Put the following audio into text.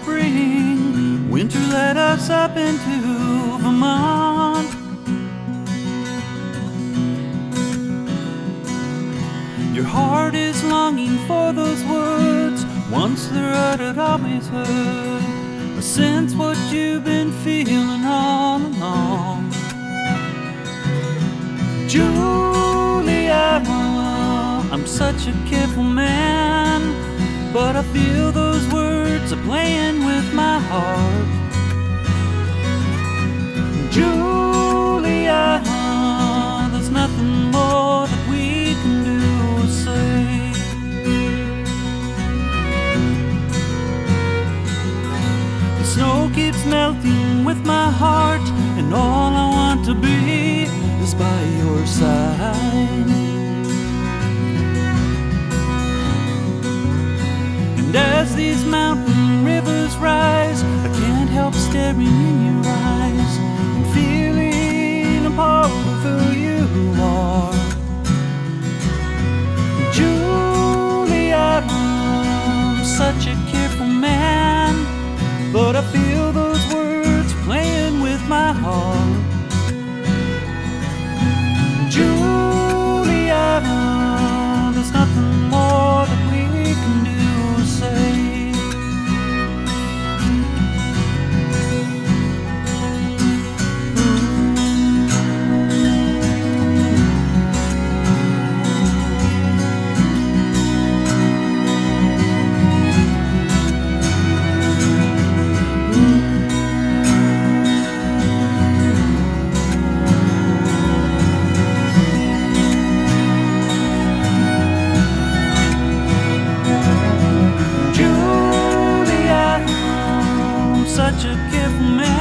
spring, winter led us up into Vermont. Your heart is longing for those words, once they're uttered, always heard. I sense what you've been feeling all along. Julia, I'm such a careful man, but I feel those words are playing with my heart. Julia, there's nothing more that we can do or say. The snow keeps melting with my heart, and all I want to be is by your side. And as these mountain rivers rise, I can't help staring in your eyes and feeling a part of who you are. Julia, I'm such a careful man, but I feel those words playing with my heart. Julia, there's nothing more that we can do or say. Such a careful man.